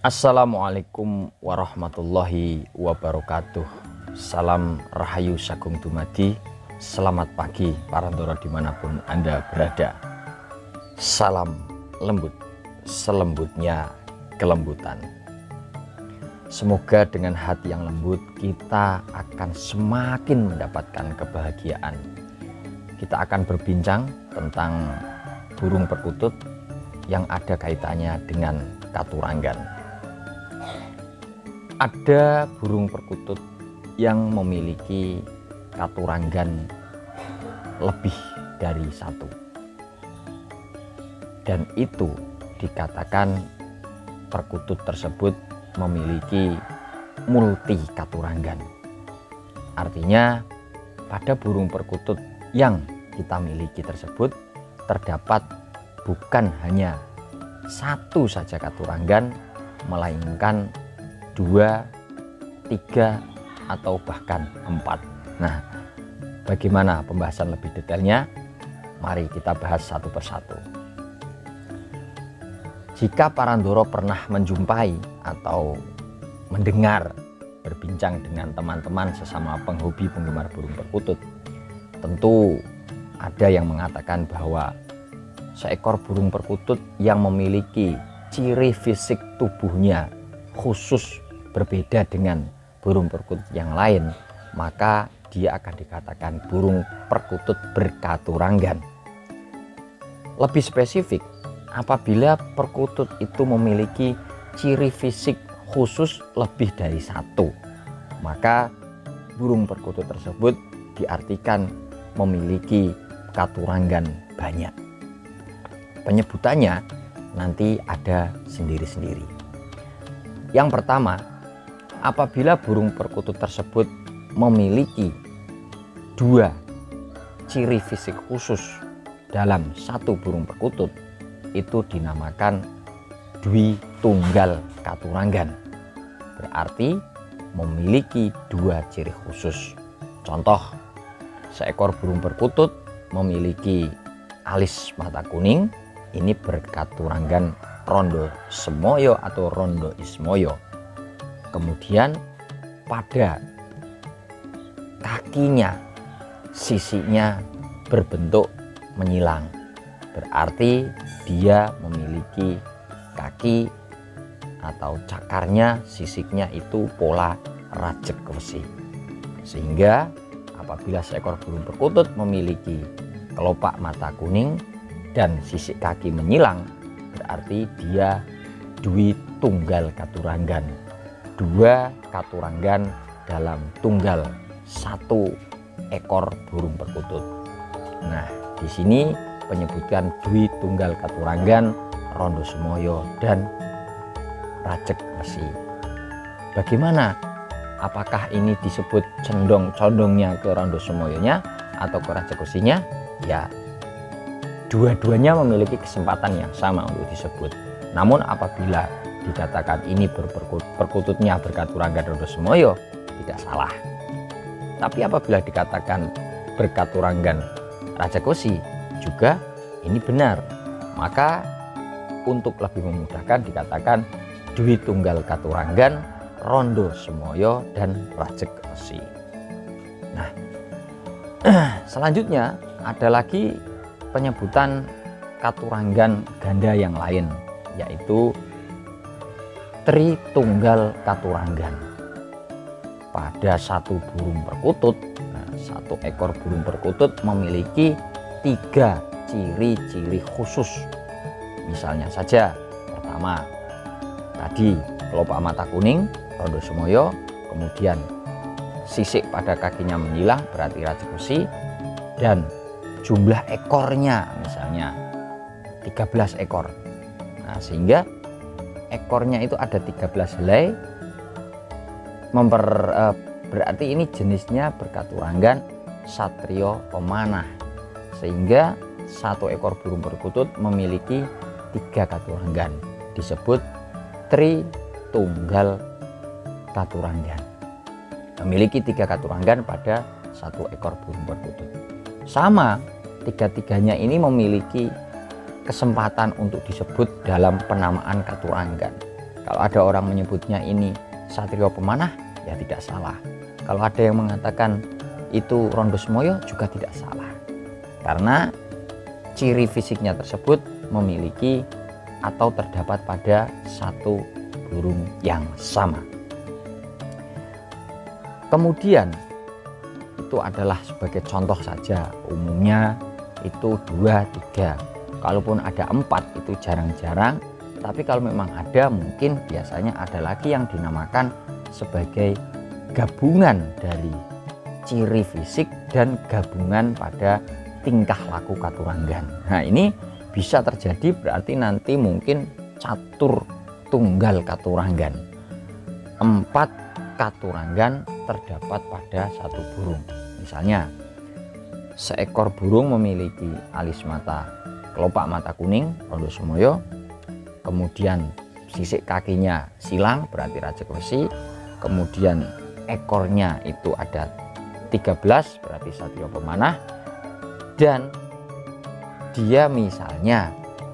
Assalamualaikum warahmatullahi wabarakatuh. Salam rahayu sagung dumadi. Selamat pagi Parandoro dimanapun Anda berada. Salam lembut, selembutnya kelembutan. Semoga dengan hati yang lembut kita akan semakin mendapatkan kebahagiaan. Kita akan berbincang tentang burung perkutut yang ada kaitannya dengan katuranggan. Ada burung perkutut yang memiliki katuranggan lebih dari satu, dan itu dikatakan perkutut tersebut memiliki multi katuranggan. Artinya pada burung perkutut yang kita miliki tersebut terdapat bukan hanya satu saja katuranggan, melainkan 2, 3, atau bahkan 4. Nah, bagaimana pembahasan lebih detailnya? Mari kita bahas satu persatu. Jika Parandoro pernah menjumpai atau mendengar berbincang dengan teman-teman sesama penghobi penggemar burung perkutut, tentu ada yang mengatakan bahwa seekor burung perkutut yang memiliki ciri fisik tubuhnya khusus berbeda dengan burung perkutut yang lain, maka dia akan dikatakan burung perkutut berkaturanggan. Lebih spesifik, apabila perkutut itu memiliki ciri fisik khusus lebih dari satu, maka burung perkutut tersebut diartikan memiliki katuranggan banyak. Penyebutannya nanti ada sendiri-sendiri. Yang pertama, apabila burung perkutut tersebut memiliki 2 ciri fisik khusus dalam satu burung perkutut, itu dinamakan dwitunggal katuranggan. Berarti memiliki 2 ciri khusus. Contoh, seekor burung perkutut memiliki alis mata kuning, ini berkaturanggan rondo semoyo atau rondo ismoyo. Kemudian pada kakinya, sisinya berbentuk menyilang, berarti dia memiliki kaki atau cakarnya, sisiknya itu pola rajek wesi. Sehingga apabila seekor burung perkutut memiliki kelopak mata kuning dan sisik kaki menyilang, berarti dia dwitunggal katuranggan. 2 katuranggan dalam tunggal satu ekor burung perkutut. Nah, di sini penyebutkan dwitunggal katuranggan, rondo semoyo, dan rajek wesi. Bagaimana? Apakah ini disebut condongnya ke rondo semoyonya atau ke rajek wesinya? Ya, dua-duanya memiliki kesempatan yang sama untuk disebut. Namun apabila dikatakan ini perkututnya berkaturanggan rondo semoyo, tidak salah. Tapi apabila dikatakan berkaturanggan rajek wesi, juga ini benar. Maka untuk lebih memudahkan dikatakan dwitunggal katuranggan, rondo semoyo, dan rajek wesi. Nah, selanjutnya ada lagi penyebutan katuranggan ganda yang lain, yaitu tritunggal katuranggan. Pada satu burung perkutut, satu ekor burung perkutut memiliki 3 ciri-ciri khusus. Misalnya saja, pertama tadi kelopak mata kuning, rondo semoyo, kemudian sisik pada kakinya menyilang, berarti rajek wesi, dan jumlah ekornya misalnya 13 ekor. Nah, sehingga ekornya itu ada 13 helai, berarti ini jenisnya berkaturanggan satrio pemanah. Sehingga satu ekor burung perkutut memiliki 3 katuranggan, disebut tritunggal katuranggan. Memiliki 3 katuranggan pada satu ekor burung perkutut. Sama, 3-tiganya ini memiliki kesempatan untuk disebut dalam penamaan katuranggan. Kalau ada orang menyebutnya ini satrio pemanah, ya tidak salah. Kalau ada yang mengatakan itu Rondo Semoyo, juga tidak salah. Karena ciri fisiknya tersebut memiliki atau terdapat pada satu burung yang sama. Kemudian itu adalah sebagai contoh saja, umumnya itu 2, 3. Kalaupun ada 4 itu jarang-jarang, tapi kalau memang ada, mungkin biasanya ada lagi yang dinamakan sebagai gabungan dari ciri fisik dan gabungan pada tingkah laku katuranggan. Nah, ini bisa terjadi berarti nanti mungkin catur tunggal katuranggan. 4 katuranggan terdapat pada satu burung. Misalnya seekor burung memiliki alis mata, kelopak mata kuning, Rondo Semoyo, kemudian sisik kakinya silang berarti rajek wesi, kemudian ekornya itu ada 13 berarti satrio pemanah, dan dia misalnya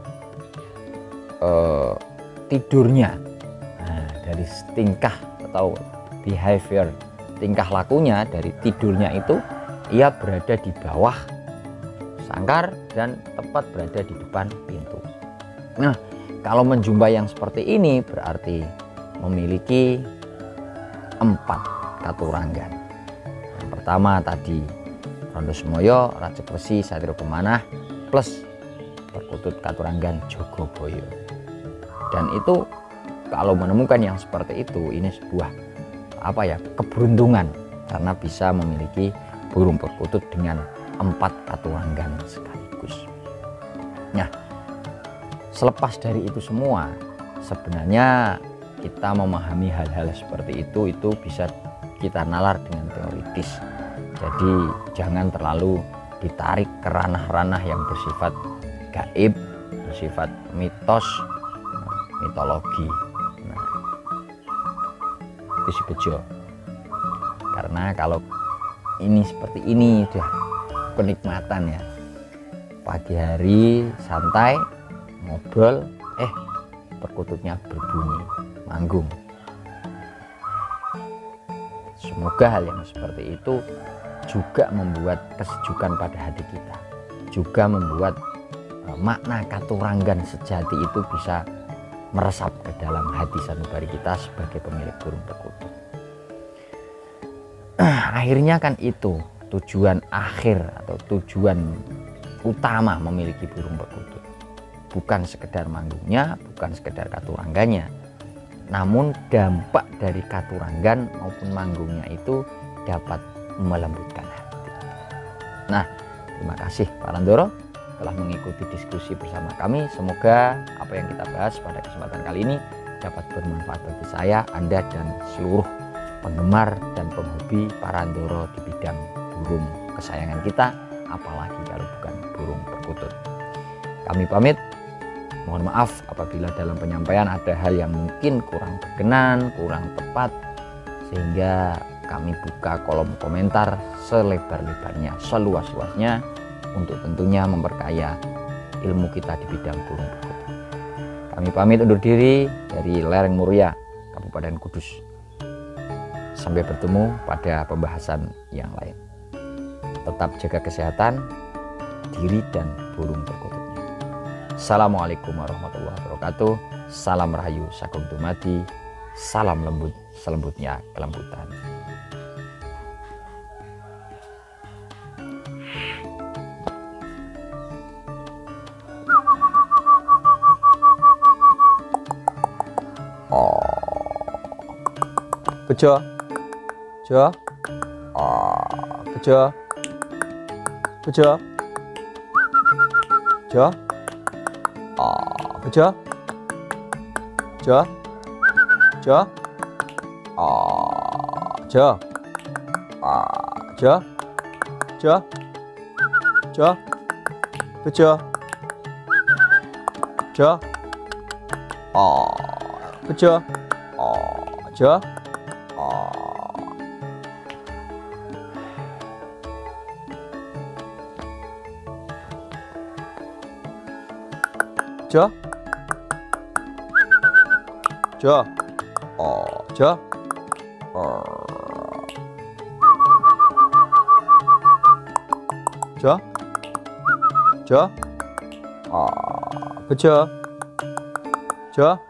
tidurnya, dari tingkah atau behavior, tingkah lakunya dari tidurnya itu ia berada di bawah sangkar dan tepat berada di depan pintu. Nah, kalau menjumpai yang seperti ini berarti memiliki 4 katuranggan. Yang pertama tadi Rondo Semoyo, rajek wesi, satrio pemanah plus perkutut katuranggan Jogoboyo. Dan itu kalau menemukan yang seperti itu, ini sebuah keberuntungan karena bisa memiliki burung perkutut dengan 4 katuranggan sekaligus. Nah, selepas dari itu semua, sebenarnya kita memahami hal-hal seperti itu bisa kita nalar dengan teoritis. Jadi jangan terlalu ditarik ke ranah-ranah yang bersifat gaib, bersifat mitos, mitologi. Nah, itu si bejo. Karena kalau ini seperti ini sudah kenikmatan ya. Pagi hari santai ngobrol, perkututnya berbunyi, manggung. Semoga hal yang seperti itu juga membuat kesejukan pada hati kita, juga membuat makna katuranggan sejati itu bisa meresap ke dalam hati sanubari kita sebagai pemilik burung perkutut. Akhirnya kan itu tujuan akhir atau tujuan utama memiliki burung perkutut. Bukan sekedar manggungnya, bukan sekedar katuranggannya, namun dampak dari katuranggan maupun manggungnya itu dapat melembutkan hati. Nah, terima kasih Pak Randoro telah mengikuti diskusi bersama kami. Semoga apa yang kita bahas pada kesempatan kali ini dapat bermanfaat bagi saya, Anda, dan seluruh penggemar dan penghobi Pak Randoro di bidang burung kesayangan kita, apalagi kalau bukan burung perkutut. Kami pamit. Mohon maaf apabila dalam penyampaian ada hal yang mungkin kurang berkenan, kurang tepat, sehingga kami buka kolom komentar selebar-lebarnya, seluas-luasnya, untuk tentunya memperkaya ilmu kita di bidang burung perkutut. Kami pamit undur diri dari lereng Muria, Kabupaten Kudus. Sampai bertemu pada pembahasan yang lain. Tetap jaga kesehatan diri dan burung perkututnya. Assalamualaikum warahmatullahi wabarakatuh. Salam rahayu sagung dumadi. Salam lembut selembutnya kelembutan. Bejo, bejo, bejo, bejo, bejo, bejo, bejo, bejo, bejo, bejo, bejo, bejo, bejo, bejo, bejo, bejo. Jo, Ja. Ja. Ja. Ja. Good job. Ja.